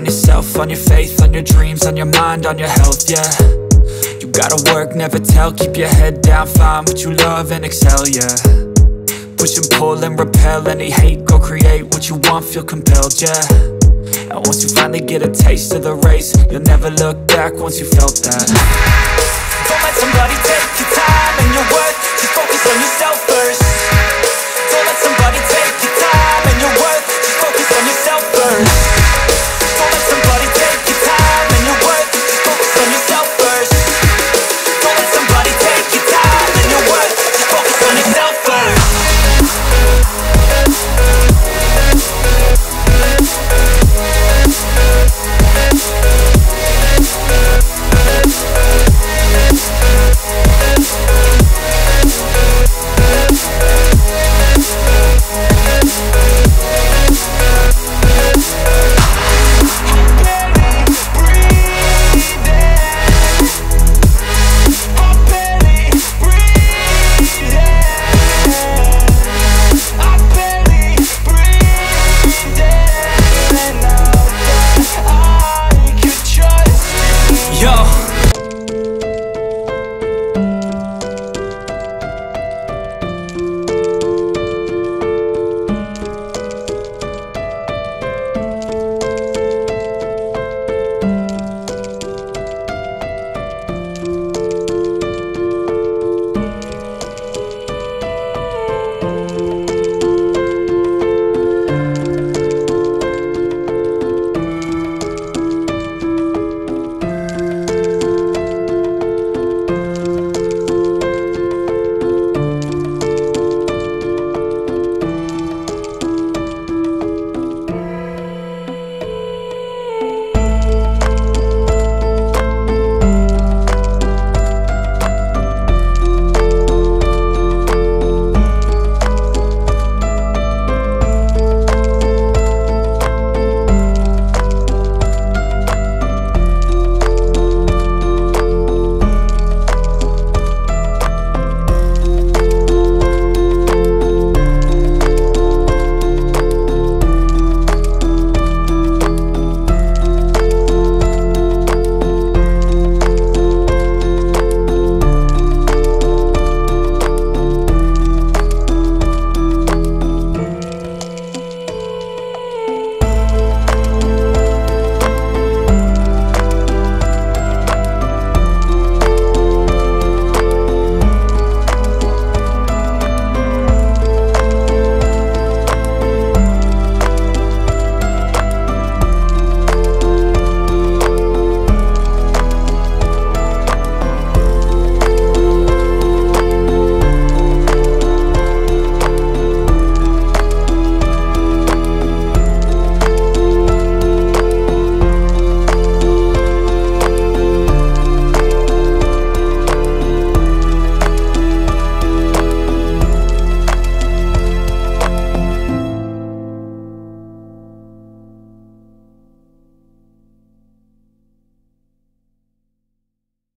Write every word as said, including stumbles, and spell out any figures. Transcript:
on yourself, on your faith, on your dreams, on your mind, on your health, yeah. You gotta work, never tell, keep your head down, find what you love and excel, yeah. Push and pull and repel any hate, go create what you want, feel compelled, yeah. And once you finally get a taste of the race, you'll never look back once you felt that. Don't let somebody take your time and your worth, just focus on yourself first. Don't let somebody take your time and your worth, just focus on yourself first. Don't let somebody take your time and your worth, just focus on yourself first. Don't let somebody take your time and your worth, just focus on yourself first. Yo,